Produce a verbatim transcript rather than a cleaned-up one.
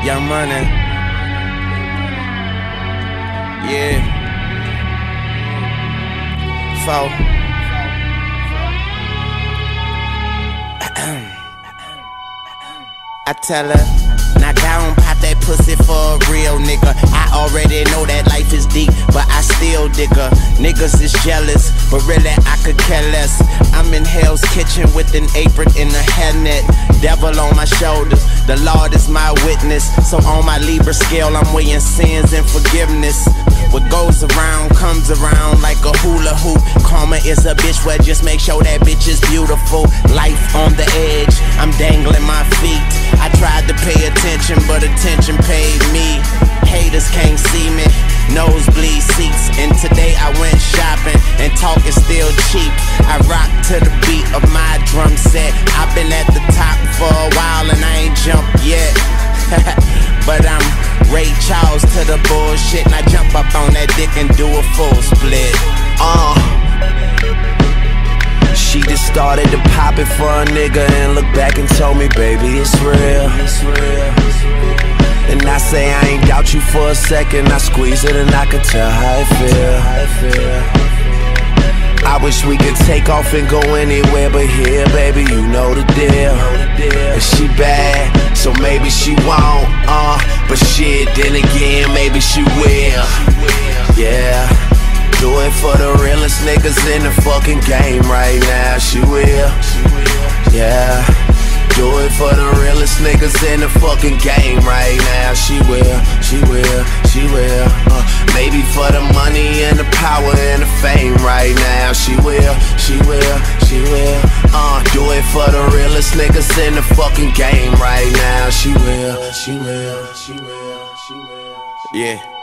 Young Money. Yeah. So I tell her, now go and pop that pussy for a real nigga. I already know that life is deep, but I still dig her. Niggas is jealous, but really I could care less. I'm in Hell's Kitchen with an apron and a hairnet. Devil on my shoulders, the Lord is my witness. So on my Libra scale, I'm weighing sins and forgiveness. What goes around comes around like a hula hoop. Karma is a bitch, well just make sure that bitch is beautiful. Life on the edge, I'm dangling my feet. I tried to pay attention, but attention paid me. Haters can't see me, nosebleed seats. And today I went shopping, and talk is still cheap. I rock to the beat of my drum set. I've been at the top for a while and I ain't jumped yet. But I'm Ray Charles to the bullshit, and I jump up on that dick and do a full split. Uh She just started to pop it for a nigga and look back and told me, baby, it's real. It's real. And I say I ain't doubt you for a second. I squeeze it and I could tell how it feel. I wish we could take off and go anywhere but here, baby, you know the deal. And she bad, so maybe she won't, uh but shit, then again, maybe she will. Yeah, do it for the realest niggas in the fucking game right now. She will, yeah. Do it for the realest niggas in the fucking game right now. She will, she will, she will. Uh, maybe for the money and the power and the fame right now. She will, she will, she will. Uh, do it for the realest niggas in the fucking game right now. She will, she will, she will, she will. Yeah.